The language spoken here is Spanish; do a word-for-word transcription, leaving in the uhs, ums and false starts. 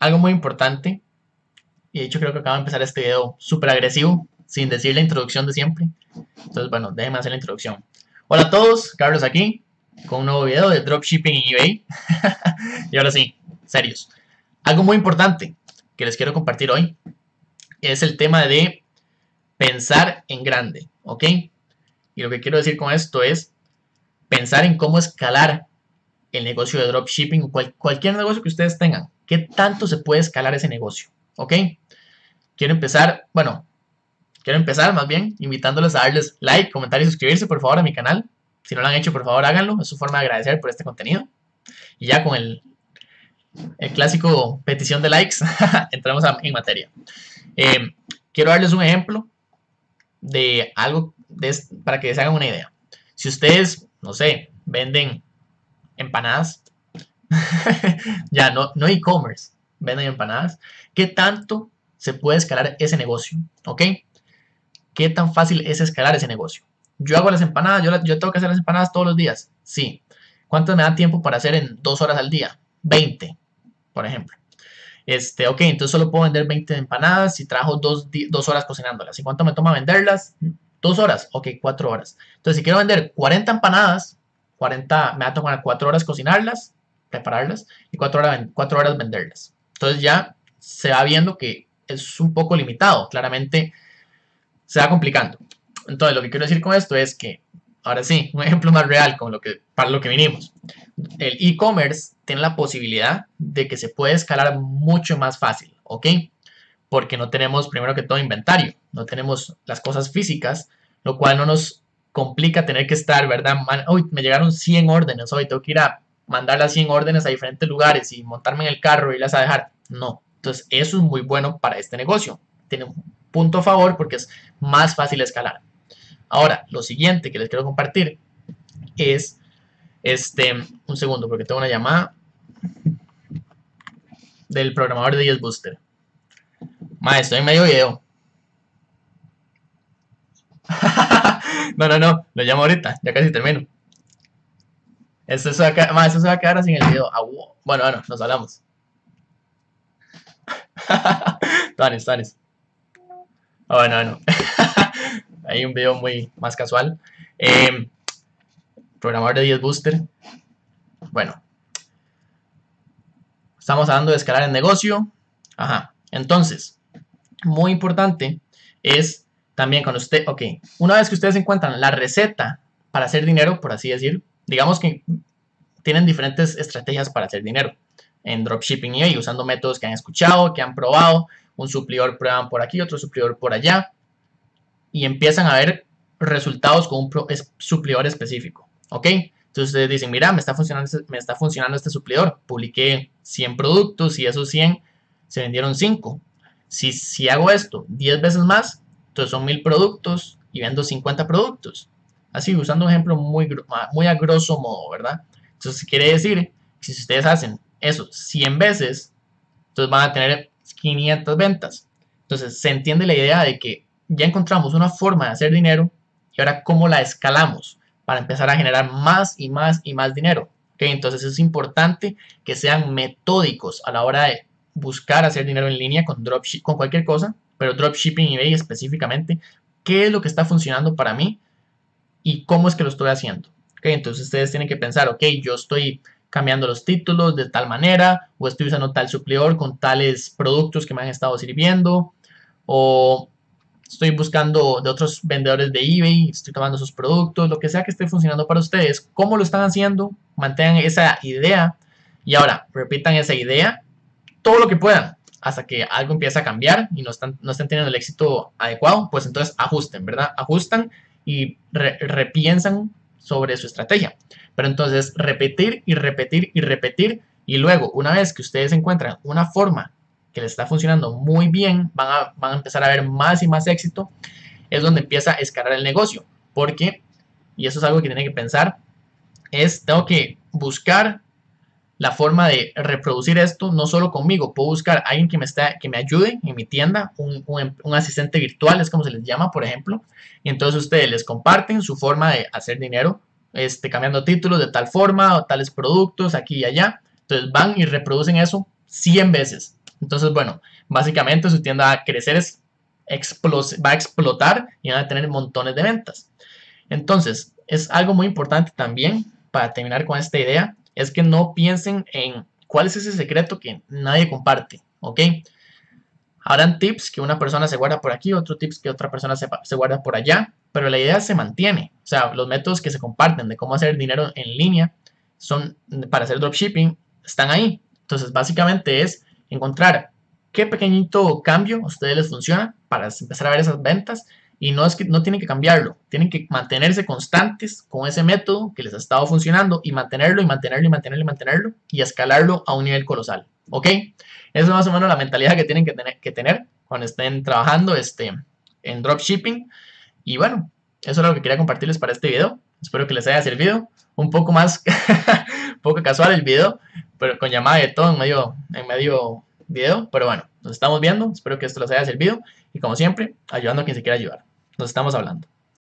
algo muy importante, y de hecho creo que acabo de empezar este video súper agresivo, sin decir la introducción de siempre. Entonces, bueno, déjenme hacer la introducción. Hola a todos, Carlos aquí, con un nuevo video de Dropshipping en eBay. Y ahora sí, serios. Algo muy importante que les quiero compartir hoy es el tema de pensar en grande, ¿ok? Y lo que quiero decir con esto es pensar en cómo escalar el negocio de dropshipping, cual, cualquier negocio que ustedes tengan. ¿Qué tanto se puede escalar ese negocio? ¿Ok? Quiero empezar, bueno, quiero empezar más bien invitándoles a darles like, comentar y suscribirse por favor a mi canal. Si no lo han hecho, por favor háganlo. Es su forma de agradecer por este contenido. Y ya con el, el clásico petición de likes, entramos a, en materia. Eh, quiero darles un ejemplo de algo de, para que se hagan una idea. Si ustedes, no sé, venden empanadas, ya no, no e-commerce, venden empanadas, ¿qué tanto se puede escalar ese negocio? ¿Ok? ¿Qué tan fácil es escalar ese negocio? Yo hago las empanadas, yo, yo tengo que hacer las empanadas todos los días, sí. ¿Cuánto me da tiempo para hacer en dos horas al día? veinte, por ejemplo. Este, ok, entonces solo puedo vender veinte empanadas si trabajo dos, dos horas cocinándolas. ¿Y cuánto me toma venderlas? Dos horas, ok, cuatro horas. Entonces, si quiero vender cuarenta empanadas, cuarenta, me va a tomar cuatro horas cocinarlas, prepararlas, y cuatro horas, cuatro horas venderlas. Entonces ya se va viendo que es un poco limitado, claramente se va complicando. Entonces, lo que quiero decir con esto es que, ahora sí, un ejemplo más real con lo que, para lo que vinimos. El e-commerce tiene la posibilidad de que se puede escalar mucho más fácil, ¿ok? Porque no tenemos, primero que todo, inventario, no tenemos las cosas físicas, lo cual no nos complica tener que estar, ¿verdad? Man, uy, me llegaron cien órdenes, hoy tengo que ir a mandar las cien órdenes a diferentes lugares y montarme en el carro y las a dejar. No, entonces eso es muy bueno para este negocio. Tiene un punto a favor porque es más fácil escalar. Ahora, lo siguiente que les quiero compartir es, este, un segundo porque tengo una llamada del programador de YesBooster. Ma, estoy en medio video. no, no, no, lo llamo ahorita, ya casi termino. Esto se va a quedar, ma, esto se va a quedar así en el video. Ah, wow. Bueno, bueno, nos hablamos. Tanes, tanes. Ah, bueno, bueno. Hay un video muy más casual. Eh, programador de YesBooster. Bueno. Estamos hablando de escalar el negocio. Ajá. Entonces, muy importante es también cuando usted, ok, una vez que ustedes encuentran la receta para hacer dinero, por así decir, digamos que tienen diferentes estrategias para hacer dinero en dropshipping y usando métodos que han escuchado, que han probado, un suplidor prueban por aquí, otro suplidor por allá, y empiezan a ver resultados con un suplidor específico, ¿ok? Entonces ustedes dicen, mira, me está funcionando, me está funcionando este suplidor, publiqué cien productos y esos cien se vendieron cinco. Si, si hago esto diez veces más, entonces son mil productos y vendo cincuenta productos. Así, usando un ejemplo muy, muy a grosso modo, ¿verdad? Entonces quiere decir que si ustedes hacen eso cien veces, entonces van a tener quinientas ventas. Entonces se entiende la idea de que ya encontramos una forma de hacer dinero y ahora cómo la escalamos para empezar a generar más y más y más dinero. ¿Okay? Entonces es importante que sean metódicos a la hora de buscar hacer dinero en línea con dropship, con cualquier cosa, pero dropshipping y eBay específicamente, qué es lo que está funcionando para mí y cómo es que lo estoy haciendo. ¿Okay? Entonces ustedes tienen que pensar, ok, yo estoy cambiando los títulos de tal manera, o estoy usando tal suplidor con tales productos que me han estado sirviendo, o estoy buscando de otros vendedores de eBay, estoy tomando sus productos, lo que sea que esté funcionando para ustedes, cómo lo están haciendo, mantengan esa idea y ahora repitan esa idea todo lo que puedan hasta que algo empiece a cambiar y no están, no estén teniendo el éxito adecuado, pues entonces ajusten, ¿verdad? Ajustan y re, repiensan sobre su estrategia. Pero entonces repetir y repetir y repetir y luego una vez que ustedes encuentran una forma que les está funcionando muy bien, van a, van a empezar a ver más y más éxito, es donde empieza a escalar el negocio. Porque, y eso es algo que tienen que pensar, es tengo que buscar la forma de reproducir esto, no solo conmigo, puedo buscar a alguien que me, está, que me ayude en mi tienda, un, un, un asistente virtual, es como se les llama, por ejemplo, y entonces ustedes les comparten su forma de hacer dinero, este, cambiando títulos de tal forma, o tales productos aquí y allá, entonces van y reproducen eso cien veces, Entonces, bueno, básicamente su tienda va a crecer, es va a explotar y van a tener montones de ventas. Entonces, es algo muy importante también para terminar con esta idea, es que no piensen en cuál es ese secreto que nadie comparte, ¿ok? Habrán tips que una persona se guarda por aquí, otros tips que otra persona se, se guarda por allá, pero la idea se mantiene. O sea, los métodos que se comparten de cómo hacer dinero en línea son para hacer dropshipping, están ahí. Entonces, básicamente es encontrar qué pequeñito cambio a ustedes les funciona para empezar a ver esas ventas. Y no es que no tienen que cambiarlo, tienen que mantenerse constantes con ese método que les ha estado funcionando y mantenerlo y mantenerlo y mantenerlo y mantenerlo y escalarlo a un nivel colosal. ¿Ok? Esa es más o menos la mentalidad que tienen que tener, que tener cuando estén trabajando este, en dropshipping. Y bueno, eso es lo que quería compartirles para este video. Espero que les haya servido. Un poco más, un poco casual el video, pero con llamada de todo en medio, en medio video. Pero bueno, nos estamos viendo. Espero que esto les haya servido. Y como siempre, ayudando a quien se quiera ayudar. Nos estamos hablando.